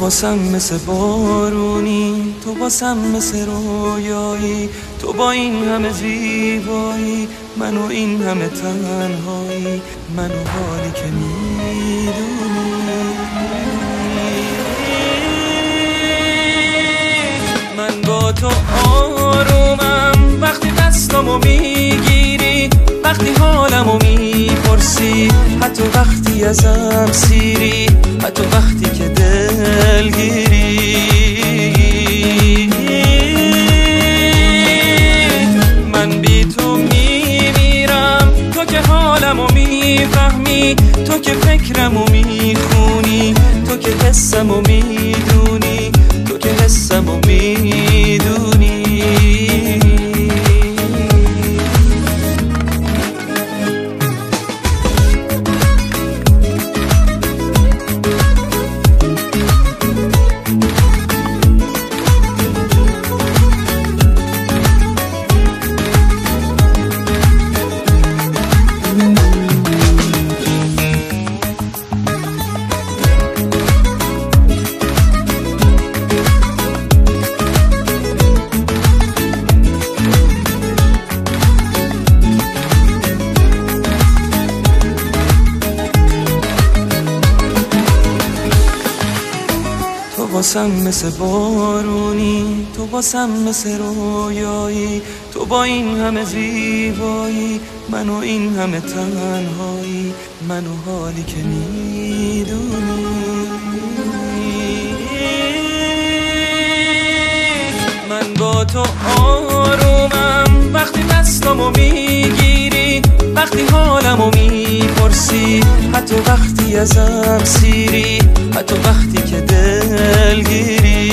واسم مثل بارونی، تو واسم مثل رویایی، تو با این همه زیبایی، منو این همه تنهایی، منو حالی که میدونی. من با تو آرومم وقتی دستامو میگیری، وقتی حالمو میپرسی، حتی وقتی ازم سیری، حتی وقتی که دلگیری. من بی تو میمیرم، تو که حالمو میفهمی، تو که فکرمو میخونی، تو که حسمو میدونی، تو که حسمو میدونی. تو واسم مثل بارونی، تو واسم مثل رویایی، تو با این همه زیبایی، منو این همه تنهایی، منو حالی که میدونی. من با تو آرومم وقتی دستامو میگیری، وقتی حالمو میپرسی، حتی وقتی ازم سیری، حتی وقتی که دلگیری.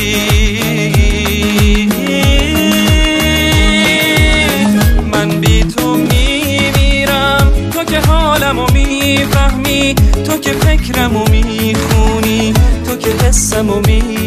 من بی تو میمیرم، تو که حالمو میفهمی، تو که فکرمو میخونی، تو که حسمو میدونی،